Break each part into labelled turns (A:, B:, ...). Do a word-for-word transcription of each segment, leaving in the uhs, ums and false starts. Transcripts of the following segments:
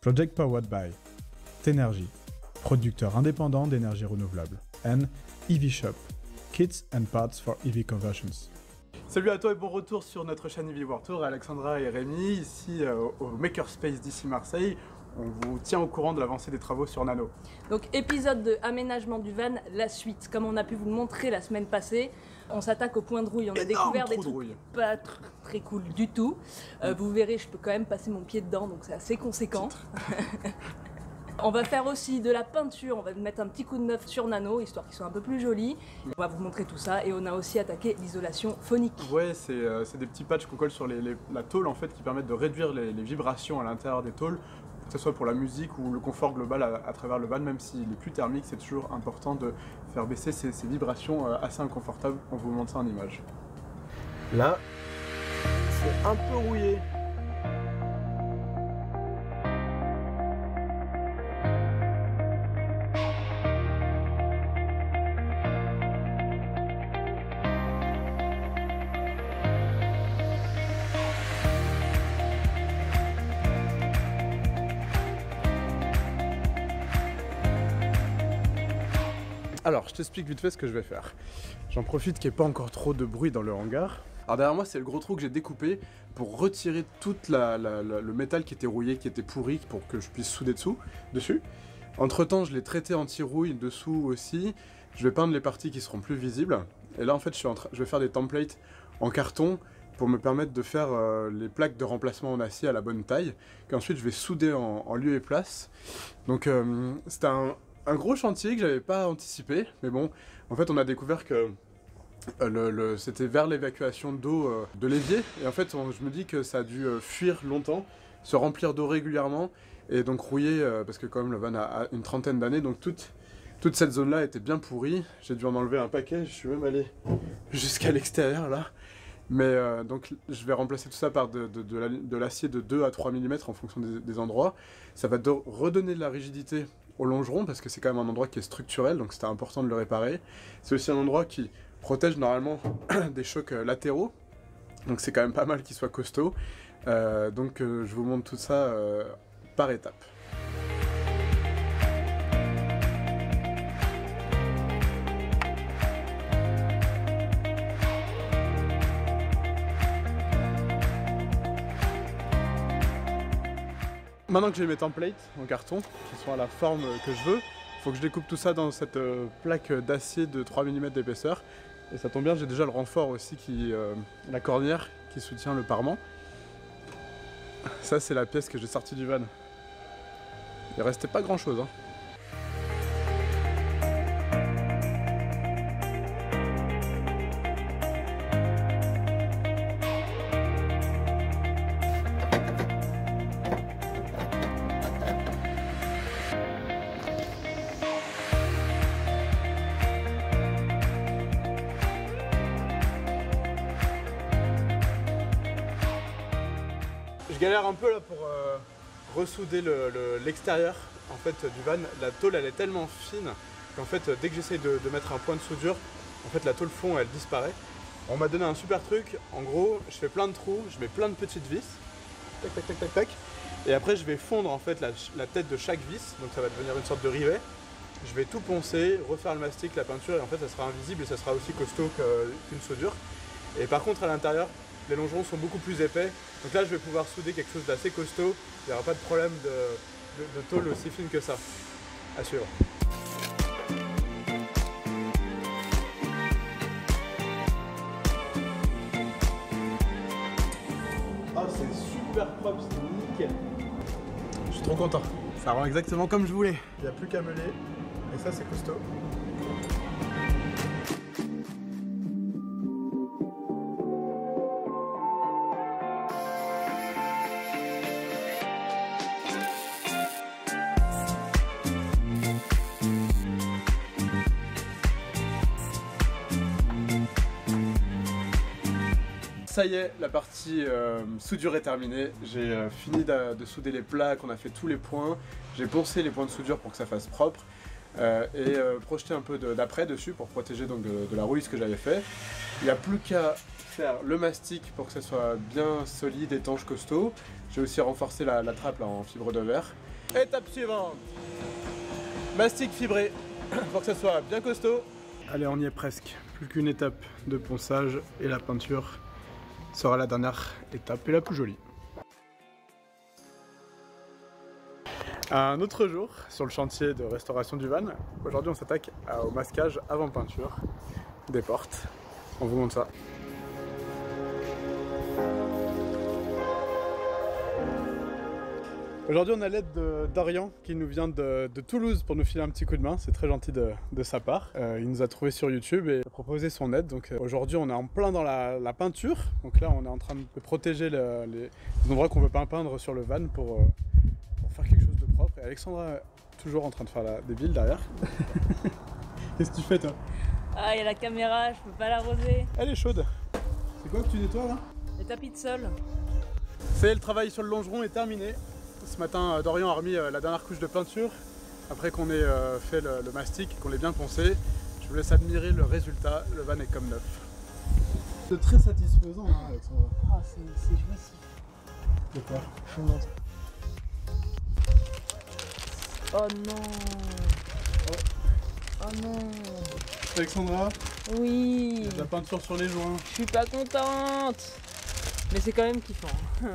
A: Project powered by T'Énergie, producteur indépendant d'énergie renouvelable, and E V Shop, kits and parts for E V conversions.
B: Salut à toi et bon retour sur notre chaîne E V World Tour, Alexandra et Rémi, ici euh, au Makerspace d'ici Marseille. On vous tient au courant de l'avancée des travaux sur Nano.
C: Donc épisode de aménagement du van, la suite. Comme on a pu vous le montrer la semaine passée, on s'attaque au point de rouille. On a
B: Énorme
C: découvert des
B: trou de
C: trucs
B: rouille.
C: pas tr très cool du tout. Euh, vous verrez, je peux quand même passer mon pied dedans, donc c'est assez conséquent. On va faire aussi de la peinture, on va mettre un petit coup de neuf sur Nano, histoire qu'il soit un peu plus joli. On va vous montrer tout ça et on a aussi attaqué l'isolation phonique.
B: Ouais, c'est euh, des petits patchs qu'on colle sur les, les, la tôle en fait, qui permettent de réduire les, les vibrations à l'intérieur des tôles, que ce soit pour la musique ou le confort global à, à travers le van. Même s'il est plus thermique, c'est toujours important de faire baisser ces, ces vibrations euh, assez inconfortables. On vous montre ça en image. Là, c'est un peu rouillé. Alors, je t'explique vite fait ce que je vais faire. J'en profite qu'il n'y ait pas encore trop de bruit dans le hangar. Alors derrière moi, c'est le gros trou que j'ai découpé pour retirer tout la, la, la, le métal qui était rouillé, qui était pourri, pour que je puisse souder dessous, dessus. Entre temps, je l'ai traité anti-rouille dessous aussi. Je vais peindre les parties qui seront plus visibles. Et là, en fait, je, suis en train, je vais faire des templates en carton pour me permettre de faire euh, les plaques de remplacement en acier à la bonne taille, qu'ensuite je vais souder en, en lieu et place. Donc euh, c'est un... Un gros chantier que j'avais pas anticipé, mais bon, en fait on a découvert que euh, le, le, c'était vers l'évacuation d'eau euh, de l'évier, et en fait on, je me dis que ça a dû euh, fuir longtemps, se remplir d'eau régulièrement, et donc rouiller, euh, parce que quand même le van a, a une trentaine d'années, donc toute, toute cette zone-là était bien pourrie. J'ai dû en enlever un paquet, je suis même allé jusqu'à l'extérieur là. Mais euh, donc je vais remplacer tout ça par de, de, de l'acier de deux à trois millimètres en fonction des, des endroits. Ça va de, redonner de la rigidité au longeron parce que c'est quand même un endroit qui est structurel, donc c'était important de le réparer. C'est aussi un endroit qui protège normalement des chocs latéraux, donc c'est quand même pas mal qu'il soit costaud. Euh, donc euh, je vous montre tout ça euh, par étapes. Maintenant que j'ai mes templates en carton, qui sont à la forme que je veux, il faut que je découpe tout ça dans cette euh, plaque d'acier de trois millimètres d'épaisseur. Et ça tombe bien, j'ai déjà le renfort aussi, qui, euh, la cornière qui soutient le parement. Ça c'est la pièce que j'ai sortie du van. Il restait pas grand chose, hein. Je galère un peu là pour euh, ressouder l'extérieur le, le, en fait du van. La tôle elle est tellement fine qu'en fait dès que j'essaye de, de mettre un point de soudure, en fait la tôle fond elle disparaît. On m'a donné un super truc, en gros je fais plein de trous, je mets plein de petites vis, tac tac tac tac tac, et après je vais fondre en fait la, la tête de chaque vis, donc ça va devenir une sorte de rivet. Je vais tout poncer, refaire le mastic, la peinture, et en fait ça sera invisible et ça sera aussi costaud qu'une soudure. Et par contre à l'intérieur, les longerons sont beaucoup plus épais, donc là je vais pouvoir souder quelque chose d'assez costaud, il n'y aura pas de problème de, de, de tôle aussi fine que ça. À suivre. Oh c'est super propre, c'est nickel. Je suis trop content, ça rend exactement comme je voulais. Il n'y a plus qu'à meuler, et ça c'est costaud. Ça y est, la partie euh, soudure est terminée. J'ai euh, fini de, de souder les plaques, on a fait tous les points. J'ai poncé les points de soudure pour que ça fasse propre. euh, et euh, projeté un peu d'après de, dessus pour protéger donc de, de la rouille ce que j'avais fait. Il n'y a plus qu'à faire le mastic pour que ça soit bien solide, étanche, costaud. J'ai aussi renforcé la, la trappe là, en fibre de verre. Étape suivante. Mastic fibré pour que ce soit bien costaud. Allez, on y est presque. Plus qu'une étape de ponçage et la peinture sera la dernière étape et la plus jolie. Un autre jour sur le chantier de restauration du van. Aujourd'hui on s'attaque au masquage avant peinture des portes. On vous montre ça. Aujourd'hui on a l'aide d'Arian qui nous vient de, de Toulouse pour nous filer un petit coup de main, c'est très gentil de, de sa part. Euh, il nous a trouvé sur YouTube et a proposé son aide. Donc euh, aujourd'hui on est en plein dans la, la peinture. Donc là on est en train de protéger le, les, les endroits qu'on ne veut pas peindre sur le van pour, euh, pour faire quelque chose de propre. Et Alexandra est toujours en train de faire la, des billes derrière. Qu'est-ce que tu fais toi?
C: Ah, il y a la caméra, je peux pas l'arroser.
B: Elle est chaude. C'est quoi que tu nettoies là?
C: Les tapis de sol.
B: Ça y est, le travail sur le longeron est terminé. Ce matin, Dorian a remis la dernière couche de peinture. Après qu'on ait fait le, le mastic, qu'on l'ait bien poncé, je vous laisse admirer le résultat. Le van est comme neuf. C'est très satisfaisant, hein, Alexandra.
C: Ah, c'est jouissif.
B: De quoi?
C: Je vous montre. Oh non. Oh, oh non.
B: Alexandra?
C: Oui.
B: Il y a de la peinture sur les joints.
C: Je suis pas contente. Mais c'est quand même kiffant.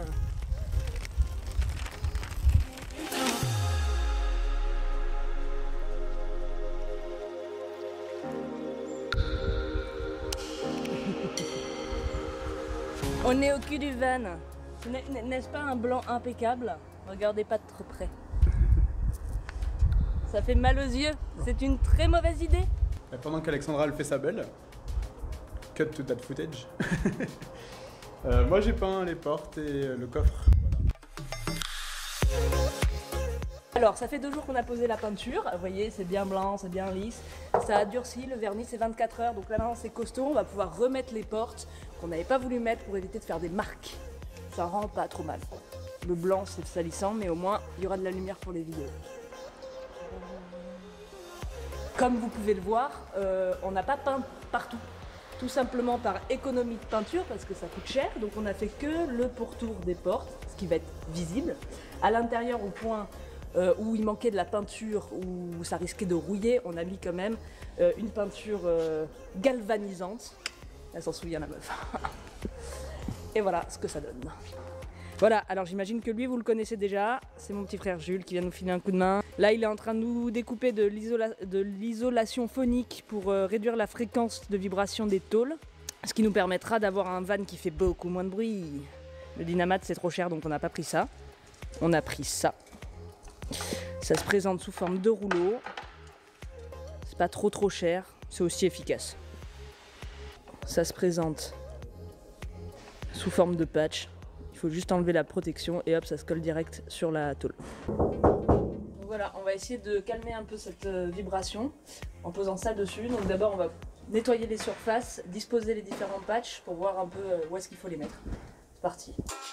C: On est au cul du van. N'est-ce pas un blanc impeccable? Regardez pas de trop près. Ça fait mal aux yeux. C'est une très mauvaise idée.
B: Et pendant qu'Alexandra elle fait sa belle, cut to that footage. euh, moi j'ai peint les portes et le coffre.
C: Alors, ça fait deux jours qu'on a posé la peinture. Vous voyez, c'est bien blanc, c'est bien lisse. Ça a durci, le vernis c'est vingt-quatre heures. Donc là maintenant c'est costaud. On va pouvoir remettre les portes qu'on n'avait pas voulu mettre pour éviter de faire des marques. Ça rend pas trop mal. Le blanc c'est salissant, mais au moins il y aura de la lumière pour les vidéos. Comme vous pouvez le voir, euh, on n'a pas peint partout. Tout simplement par économie de peinture parce que ça coûte cher. Donc on a fait que le pourtour des portes, ce qui va être visible. À l'intérieur, au point Euh, où il manquait de la peinture, où ça risquait de rouiller, on a mis quand même euh, une peinture euh, galvanisante. Elle s'en souvient la meuf. Et voilà ce que ça donne. Voilà, alors j'imagine que lui vous le connaissez déjà, c'est mon petit frère Jules qui vient nous filer un coup de main. Là il est en train de nous découper de l'isolation phonique pour euh, réduire la fréquence de vibration des tôles, ce qui nous permettra d'avoir un van qui fait beaucoup moins de bruit. Le dynamate c'est trop cher donc on n'a pas pris ça, on a pris ça. Ça se présente sous forme de rouleau. C'est pas trop trop cher, c'est aussi efficace. Ça se présente sous forme de patch. Il faut juste enlever la protection et hop, ça se colle direct sur la tôle. Donc voilà, on va essayer de calmer un peu cette vibration en posant ça dessus. Donc d'abord, on va nettoyer les surfaces, disposer les différents patchs pour voir un peu où est-ce qu'il faut les mettre. C'est parti.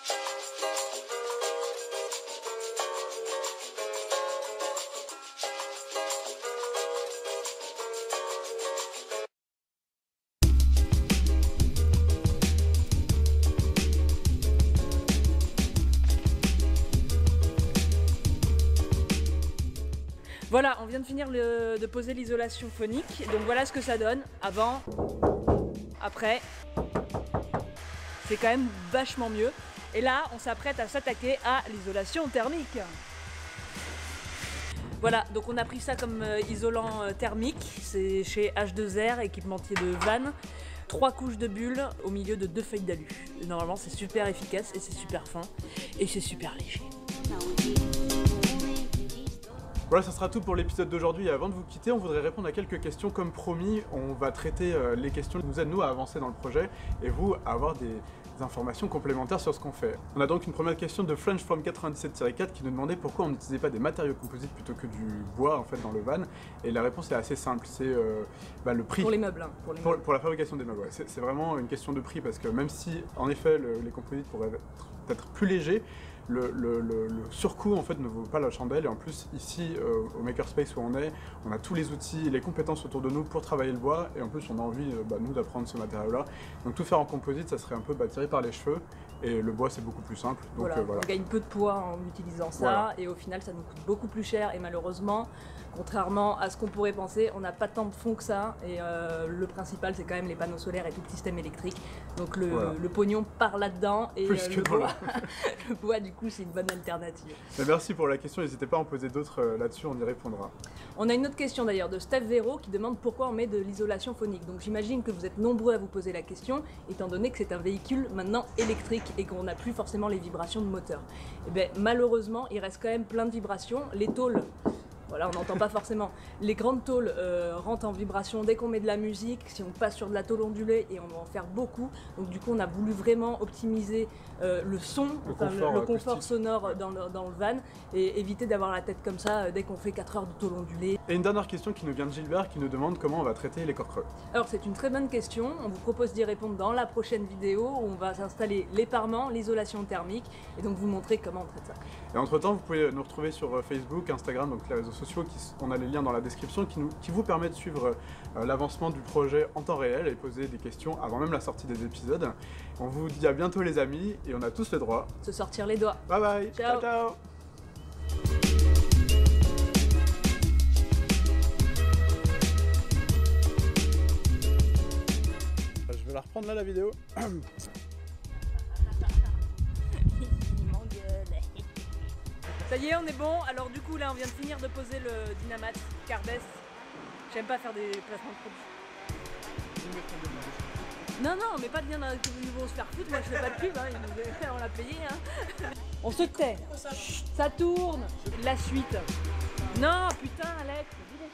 C: Voilà, on vient de finir le, de poser l'isolation phonique. Donc voilà ce que ça donne. Avant, après, c'est quand même vachement mieux. Et là, on s'apprête à s'attaquer à l'isolation thermique. Voilà, donc on a pris ça comme euh, isolant euh, thermique. C'est chez H deux R, équipementier de van. Trois couches de bulles au milieu de deux feuilles d'alu. Normalement, c'est super efficace et c'est super fin. Et c'est super léger.
B: Voilà, ça sera tout pour l'épisode d'aujourd'hui. Avant de vous quitter, on voudrait répondre à quelques questions. Comme promis, on va traiter euh, les questions qui nous aident nous à avancer dans le projet et vous à avoir des, des informations complémentaires sur ce qu'on fait. On a donc une première question de French from quatre-vingt-dix-sept quatre qui nous demandait pourquoi on n'utilisait pas des matériaux composites plutôt que du bois en fait dans le van. Et la réponse est assez simple, c'est euh, bah, le prix.
C: Pour les meubles. Hein, pour, les
B: pour,
C: meubles.
B: pour la fabrication des meubles, ouais. C'est vraiment une question de prix parce que même si en effet le, les composites pourraient être peut-être plus légers, le, le, le, le surcoût en fait ne vaut pas la chandelle, et en plus ici euh, au Makerspace où on est, on a tous les outils, les compétences autour de nous pour travailler le bois, et en plus on a envie euh, bah, nous d'apprendre ce matériau-là. Donc tout faire en composite, ça serait un peu bah, tiré par les cheveux, et le bois c'est beaucoup plus simple. Donc,
C: voilà,
B: euh, voilà.
C: On gagne peu de poids en utilisant ça, voilà. Et au final ça nous coûte beaucoup plus cher, et malheureusement, contrairement à ce qu'on pourrait penser, on n'a pas tant de fonds que ça, et euh, le principal c'est quand même les panneaux solaires et tout le système électrique. Donc le, voilà. le pognon part là-dedans, et
B: Plus
C: euh,
B: que
C: le, bois,
B: le...
C: le bois du coup c'est une bonne alternative.
B: Mais merci pour la question, n'hésitez pas à en poser d'autres euh, là-dessus, on y répondra.
C: On a une autre question d'ailleurs de Steph Véro qui demande pourquoi on met de l'isolation phonique. Donc j'imagine que vous êtes nombreux à vous poser la question, étant donné que c'est un véhicule maintenant électrique et qu'on n'a plus forcément les vibrations de moteur. Et bien malheureusement il reste quand même plein de vibrations, les tôles. Voilà, on n'entend pas forcément. Les grandes tôles euh, rentrent en vibration dès qu'on met de la musique, si on passe sur de la tôle ondulée, et on va en faire beaucoup. Donc du coup, on a voulu vraiment optimiser euh, le son,
B: le
C: enfin,
B: confort,
C: le, le confort
B: acoustique.
C: sonore dans le, dans le van, et éviter d'avoir la tête comme ça euh, dès qu'on fait quatre heures de tôle ondulée.
B: Et une dernière question qui nous vient de Gilbert, qui nous demande comment on va traiter les corps creux.
C: Alors c'est une très bonne question, on vous propose d'y répondre dans la prochaine vidéo, où on va s'installer l'éparement, l'isolation thermique, et donc vous montrer comment on traite ça.
B: Et entre temps, vous pouvez nous retrouver sur Facebook, Instagram, donc les réseaux sociaux, qui, on a les liens dans la description, qui, nous, qui vous permet de suivre euh, l'avancement du projet en temps réel et poser des questions avant même la sortie des épisodes. On vous dit à bientôt les amis, et on a tous le droit
C: de se sortir les doigts.
B: Bye bye.
C: Ciao,
B: ciao, ciao. Je vais la reprendre là la vidéo.
C: Ça y est, on est bon. Alors du coup là on vient de finir de poser le dynamat Carbès. J'aime pas faire des placements de produits. Non non, mais pas de lien dans ils vont se faire foutre, moi je fais pas de pub, hein. On l'a payé. Hein. On se tait. Ça tourne. La suite. Non putain Alex.